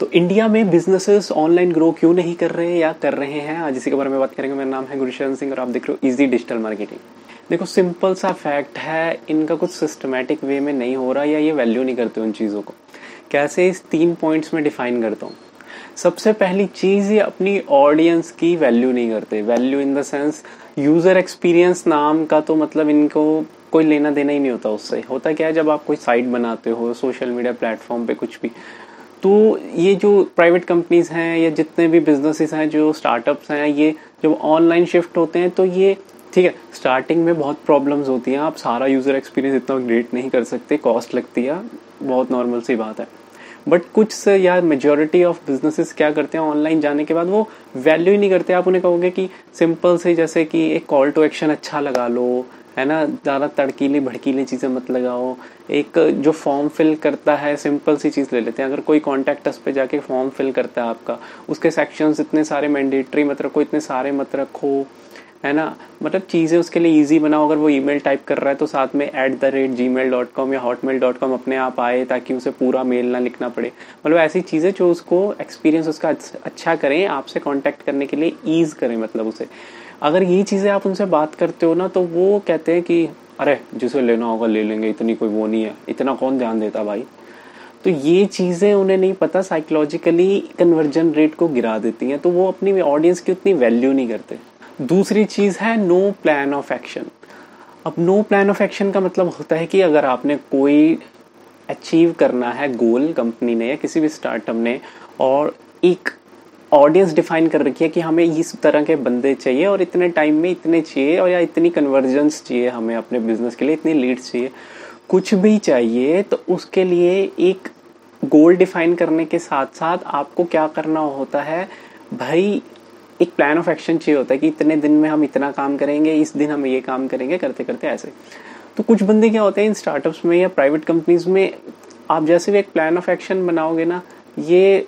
तो इंडिया में businesses online grow क्यों नहीं कर रहे या कर रहे हैं, आज इसी के बारे में बात करेंगे। मेरा नाम है गुरशरण सिंह और आप देख रहे हो इजी डिजिटल मार्केटिंग। देखो सिंपल सा फैक्ट है, इनका कुछ सिस्टमैटिक वे में नहीं हो रहा या ये वैल्यू नहीं करते उन चीज़ों को। कैसे, इस 3 पॉइंट्स में डिफाइन करता हूँ। सबसे पहली चीज़, ये अपनी ऑडियंस की वैल्यू नहीं करते। Value in the sense user experience नाम का तो मतलब इनको कोई लेना देना ही नहीं होता उससे। होता क्या है, जब आप कोई साइट बनाते हो सोशल मीडिया प्लेटफॉर्म पे कुछ भी, तो ये जो प्राइवेट कंपनीज हैं या जितने भी बिजनेसेस हैं, जो स्टार्टअप्स हैं, ये जब ऑनलाइन शिफ्ट होते हैं तो ये ठीक है, स्टार्टिंग में बहुत प्रॉब्लम्स होती हैं। आप सारा यूज़र एक्सपीरियंस इतना ग्रेट नहीं कर सकते, कॉस्ट लगती है, बहुत नॉर्मल सी बात है। बट कुछ से या मेजॉरिटी ऑफ बिजनेसेस क्या करते हैं, ऑनलाइन जाने के बाद वो वैल्यू ही नहीं करते। आप उन्हें कहोगे कि सिंपल से, जैसे कि एक कॉल टू एक्शन अच्छा लगा लो, है ना, ज़्यादा तड़कीली भड़कीली चीज़ें मत लगाओ। एक जो फॉर्म फिल करता है, सिंपल सी चीज़ ले लेते हैं। अगर कोई कॉन्टैक्ट अस पे जाके फॉर्म फिल करता है आपका, उसके सेक्शंस इतने सारे मैंडेटरी मत रखो, इतने सारे मत रखो, है ना। मतलब चीज़ें उसके लिए इजी बनाओ। अगर वो ईमेल टाइप कर रहा है तो साथ में @gmail.com या hotmail.com अपने आप आए, ताकि उसे पूरा मेल ना लिखना पड़े। मतलब ऐसी चीज़ें जो उसको एक्सपीरियंस उसका अच्छा करें, आपसे कांटेक्ट करने के लिए ईज करें, मतलब उसे। अगर ये चीज़ें आप उनसे बात करते हो ना, तो वो कहते हैं कि अरे जिसे लेना होगा ले लेंगे, इतनी कोई वो नहीं है, इतना कौन ध्यान देता भाई। तो ये चीज़ें उन्हें नहीं पता, साइकोलॉजिकली कन्वर्जन रेट को गिरा देती हैं, तो वो अपनी ऑडियंस की उतनी वैल्यू नहीं करते। दूसरी चीज़ है नो प्लान ऑफ एक्शन। अब नो प्लान ऑफ एक्शन का मतलब होता है कि अगर आपने कोई अचीव करना है गोल, कंपनी ने या किसी भी स्टार्टअप ने, और एक ऑडियंस डिफाइन कर रखी है कि हमें इस तरह के बंदे चाहिए और इतने टाइम में इतने चाहिए, और या इतनी कन्वर्जेंस चाहिए हमें अपने बिजनेस के लिए, इतनी लीड्स चाहिए, कुछ भी चाहिए, तो उसके लिए एक गोल डिफाइन करने के साथ साथ आपको क्या करना होता है भाई, एक प्लान ऑफ एक्शन चाहिए होता है कि इतने दिन में हम इतना काम करेंगे, इस दिन हम ये काम करेंगे, करते करते ऐसे। तो कुछ बंदे क्या होते हैं इन स्टार्टअप्स में या प्राइवेट कंपनीज में, आप जैसे भी एक प्लान ऑफ एक्शन बनाओगे ना, ये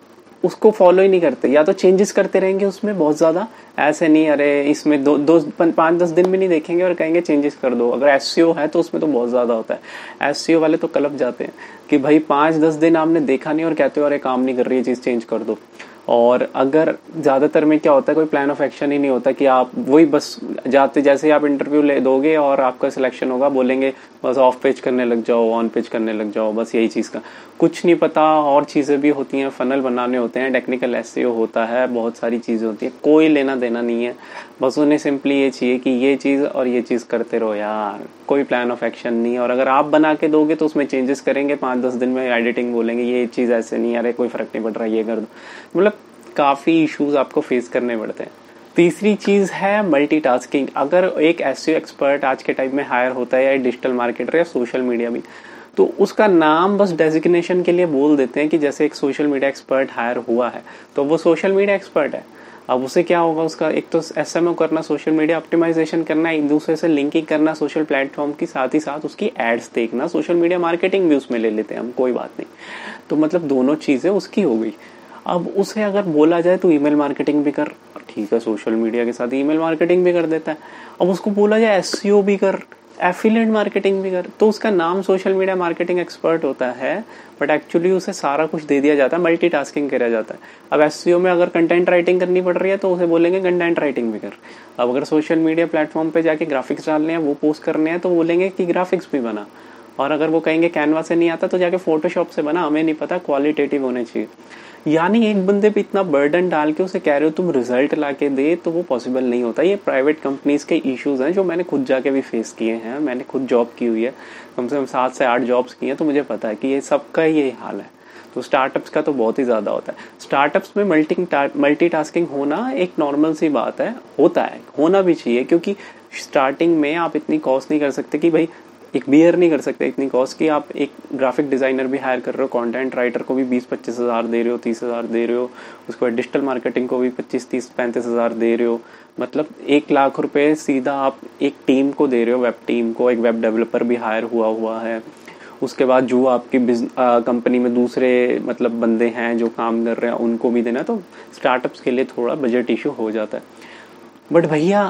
उसको फॉलो ही नहीं करते, या तो चेंजेस करते रहेंगे उसमें बहुत ज़्यादा। ऐसे नहीं, अरे इसमें 5-10 दिन में नहीं देखेंगे और कहेंगे चेंजेस कर दो। अगर एसईओ है तो उसमें तो बहुत ज़्यादा होता है। एसईओ वाले तो कलप जाते हैं कि भाई 5-10 दिन आपने देखा नहीं और कहते हो अरे काम नहीं कर रही है चीज़, चेंज कर दो। और अगर ज़्यादातर में क्या होता है, कोई प्लान ऑफ एक्शन ही नहीं होता कि आप वही बस जाते, जैसे आप इंटरव्यू ले दोगे और आपका सिलेक्शन होगा, बोलेंगे बस ऑफ पेज करने लग जाओ, ऑन पेज करने लग जाओ, बस यही चीज़ का कुछ नहीं पता। और चीज़ें भी होती हैं, फनल बनाने होते हैं, टेक्निकल एसईओ होता है, बहुत सारी चीज़ें होती हैं, कोई लेना देना नहीं है। बस उन्हें सिंपली ये चाहिए कि ये चीज़ और ये चीज़ करते रहो यार, कोई प्लान ऑफ एक्शन नहीं। और अगर आप बना के दोगे तो उसमें चेंजेस करेंगे 5-10 दिन में, एडिटिंग बोलेंगे ये चीज़ ऐसे नहीं, अरे कोई फ़र्क नहीं पड़ रहा, ये कर दो। मतलब काफ़ी इश्यूज आपको फेस करने पड़ते हैं। तीसरी चीज़ है मल्टीटास्किंग। अगर एक एसईओ एक्सपर्ट आज के टाइम में हायर होता है, या डिजिटल मार्केटर या सोशल मीडिया भी, तो उसका नाम बस डेजिग्नेशन के लिए बोल देते हैं कि जैसे एक सोशल मीडिया एक्सपर्ट हायर हुआ है तो वो सोशल मीडिया एक्सपर्ट है। अब उसे क्या होगा, उसका एक तो एसएमओ करना, सोशल मीडिया ऑप्टिमाइजेशन करना, एक दूसरे से लिंकिंग करना सोशल प्लेटफॉर्म की, साथ ही साथ उसकी एड्स देखना, सोशल मीडिया मार्केटिंग भी उसमें ले लेते हैं हम, कोई बात नहीं। तो मतलब दोनों चीज़ें उसकी हो गई। अब उसे अगर बोला जाए तो ईमेल मार्केटिंग भी कर, ठीक है, सोशल मीडिया के साथ ईमेल मार्केटिंग भी कर देता है। अब उसको बोला जाए एसईओ भी कर, एफिलिएट मार्केटिंग भी कर, तो उसका नाम सोशल मीडिया मार्केटिंग एक्सपर्ट होता है, बट एक्चुअली उसे सारा कुछ दे दिया जाता है, मल्टीटास्किंग करा जाता है। अब एसईओ में अगर कंटेंट राइटिंग करनी पड़ रही है तो उसे बोलेंगे कंटेंट राइटिंग भी कर। अब अगर सोशल मीडिया प्लेटफॉर्म पे जाके ग्राफिक्स डालने हैं, वो पोस्ट करने हैं, तो बोलेंगे कि ग्राफिक्स भी बना। और अगर वो कहेंगे कैनवा से नहीं आता तो जाके फोटोशॉप से बना, हमें नहीं पता, क्वालिटेटिव होने चाहिए। यानी एक बंदे पे इतना बर्डन डाल के उसे कह रहे हो तुम रिजल्ट ला के दे, तो वो पॉसिबल नहीं होता। ये प्राइवेट कंपनीज के इश्यूज हैं जो मैंने खुद जाके भी फेस किए हैं। मैंने खुद जॉब की हुई है, कम से कम 7 से 8 जॉब्स की हैं, तो मुझे पता है कि ये सबका यही हाल है। तो स्टार्टअप्स का तो बहुत ही ज़्यादा होता है। स्टार्टअप्स में मल्टीटास्किंग होना एक नॉर्मल सी बात है, होता है, होना भी चाहिए, क्योंकि स्टार्टिंग में आप इतनी कॉस्ट नहीं कर सकते कि भाई एक बियर नहीं कर सकते इतनी कॉस्ट की आप एक ग्राफिक डिज़ाइनर भी हायर कर रहे हो, कंटेंट राइटर को भी 20-25 हज़ार दे रहे हो, 30 हज़ार दे रहे हो, उसके बाद डिजिटल मार्केटिंग को भी 25-30-35 हज़ार दे रहे हो। मतलब 1 लाख रुपए सीधा आप एक टीम को दे रहे हो, वेब टीम को, एक वेब डेवलपर भी हायर हुआ है। उसके बाद जो आपकी कंपनी में दूसरे मतलब बंदे हैं जो काम कर रहे हैं उनको भी देना, तो स्टार्टअप्स के लिए थोड़ा बजट इशू हो जाता है। बट भैया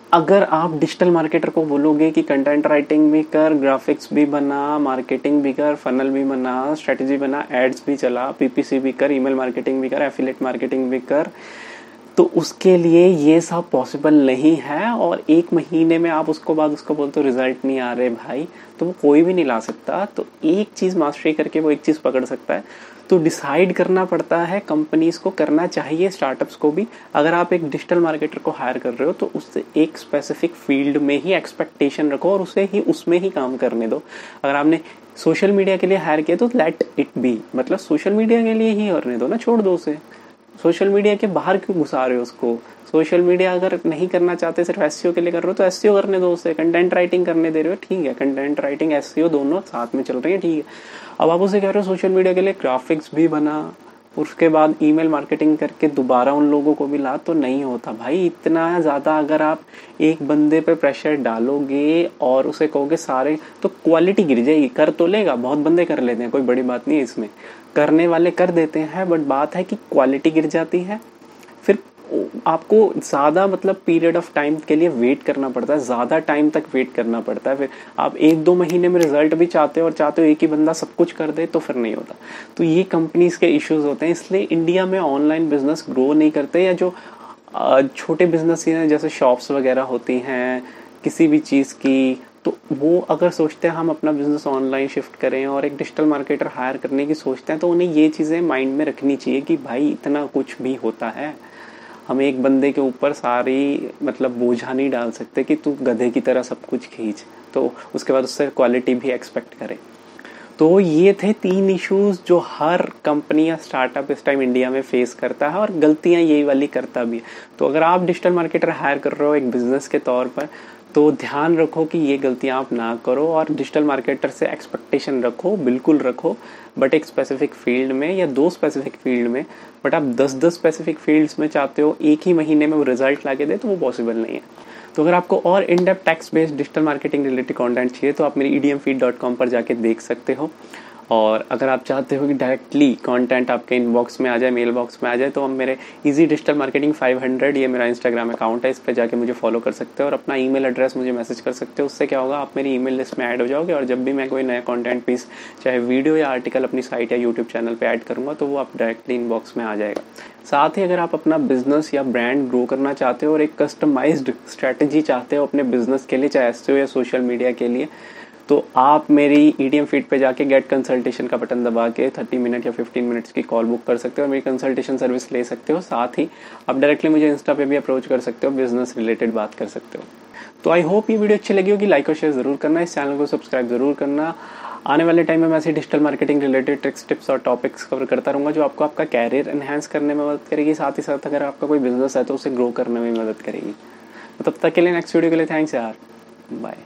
अगर आप डिजिटल मार्केटर को बोलोगे कि कंटेंट राइटिंग भी कर, ग्राफिक्स भी बना, मार्केटिंग भी कर, फनल भी बना, स्ट्रेटेजी बना, एड्स भी चला, पीपीसी भी कर, ईमेल मार्केटिंग भी कर, एफिलिएट मार्केटिंग भी कर, तो उसके लिए ये सब पॉसिबल नहीं है। और 1 महीने में आप उसको बोलते हो रिजल्ट नहीं आ रहे भाई, तो वो कोई भी नहीं ला सकता। तो एक चीज़ मास्टरी करके वो एक चीज़ पकड़ सकता है। तो डिसाइड करना पड़ता है, कंपनीज को करना चाहिए, स्टार्टअप्स को भी। अगर आप एक डिजिटल मार्केटर को हायर कर रहे हो तो उससे एक स्पेसिफिक फील्ड में ही एक्सपेक्टेशन रखो और उसे ही उसमें ही काम करने दो। अगर आपने सोशल मीडिया के लिए हायर किया तो लेट इट बी, मतलब सोशल मीडिया के लिए ही करने दो ना, छोड़ दो उसे। सोशल मीडिया के बाहर क्यों घुसा रहे हो उसको? सोशल मीडिया अगर नहीं करना चाहते, सिर्फ एसईओ के लिए कर रहे हो तो एसईओ करने दो उसे। कंटेंट राइटिंग करने दे रहे हो, ठीक है, कंटेंट राइटिंग एसईओ दोनों साथ में चल रही है, ठीक है। अब आप उसे कह रहे हो सोशल मीडिया के लिए ग्राफिक्स भी बना, उसके बाद ईमेल मार्केटिंग करके दोबारा उन लोगों को भी ला, तो नहीं होता भाई। इतना ज़्यादा अगर आप एक बंदे पे प्रेशर डालोगे और उसे कहोगे सारे, तो क्वालिटी गिर जाएगी। कर तो लेगा, बहुत बंदे कर लेते हैं, कोई बड़ी बात नहीं है इसमें, करने वाले कर देते हैं, बट बात है कि क्वालिटी गिर जाती है। फिर आपको ज़्यादा मतलब पीरियड ऑफ टाइम के लिए वेट करना पड़ता है, ज़्यादा टाइम तक वेट करना पड़ता है। फिर आप 1-2 महीने में रिजल्ट भी चाहते हो और चाहते हो एक ही बंदा सब कुछ कर दे, तो फिर नहीं होता। तो ये कंपनीज के इश्यूज होते हैं, इसलिए इंडिया में ऑनलाइन बिजनेस ग्रो नहीं करते। या जो छोटे बिजनेस हैं जैसे शॉप्स वगैरह होती हैं किसी भी चीज़ की, तो वो अगर सोचते हैं हम अपना बिजनेस ऑनलाइन शिफ्ट करें और एक डिजिटल मार्केटर हायर करने की सोचते हैं, तो उन्हें ये चीज़ें माइंड में रखनी चाहिए कि भाई इतना कुछ भी होता है। हम एक बंदे के ऊपर सारी मतलब बोझा नहीं डाल सकते कि तू गधे की तरह सब कुछ खींच, तो उसके बाद उससे क्वालिटी भी एक्सपेक्ट करें। तो ये थे 3 इश्यूज जो हर कंपनी या स्टार्टअप इस टाइम इंडिया में फेस करता है, और गलतियां यही वाली करता भी है। तो अगर आप डिजिटल मार्केटर हायर कर रहे हो एक बिजनेस के तौर पर, तो ध्यान रखो कि ये गलतियां आप ना करो, और डिजिटल मार्केटर से एक्सपेक्टेशन रखो, बिल्कुल रखो, बट एक स्पेसिफिक फील्ड में या 2 स्पेसिफिक फील्ड में। बट आप 10-10 स्पेसिफिक फील्ड्स में चाहते हो एक ही महीने में वो रिजल्ट ला के दे, तो वो पॉसिबल नहीं है। तो अगर आपको और in depth text based digital marketing related content चाहिए तो आप मेरी edmfeed.com पर जाके देख सकते हो। और अगर आप चाहते हो कि डायरेक्टली कंटेंट आपके इनबॉक्स में आ जाए, मेल बॉक्स में आ जाए, तो हम मेरे इजी डिजिटल मार्केटिंग 500 ये मेरा इंस्टाग्राम अकाउंट है, इस पर जाके मुझे फॉलो कर सकते हो और अपना ईमेल एड्रेस मुझे मैसेज कर सकते हो। उससे क्या होगा, आप मेरी ईमेल लिस्ट में ऐड हो जाओगे, और जब भी मैं कोई नया कंटेंट पीस चाहे वीडियो या आर्टिकल अपनी साइट या यूट्यूब चैनल पर ऐड करूँगा, तो वो आप डायरेक्टली इनबॉक्स में आ जाएगा। साथ ही अगर आप अपना बिजनेस या ब्रांड ग्रो करना चाहते हो और एक कस्टमाइज्ड स्ट्रेटजी चाहते हो अपने बिजनेस के लिए, चाहे एसईओ या सोशल मीडिया के लिए, तो आप मेरी ईडीएम फीड पे जाके गेट कंसल्टेशन का बटन दबा के 30 मिनट या 15 मिनट्स की कॉल बुक कर सकते हो और मेरी कंसल्टेशन सर्विस ले सकते हो। साथ ही आप डायरेक्टली मुझे इंस्टा पे भी अप्रोच कर सकते हो, बिजनेस रिलेटेड बात कर सकते हो। तो आई होप ये वीडियो अच्छी लगी होगी, लाइक और शेयर जरूर करना, इस चैनल को सब्सक्राइब जरूर करना। आने वाले टाइम में मैं ऐसे digital marketing related tricks, tips और टॉपिक्स कवर करता रहूँगा जो आपको आपका कैरियर एनहांस करने में मदद करेगी, साथ ही साथ अगर आपका कोई बिजनेस है तो उसे ग्रो करने में मदद करेगी। तो तब तक के लिए नेक्स्ट वीडियो के लिए थैंक्स यार, बाय।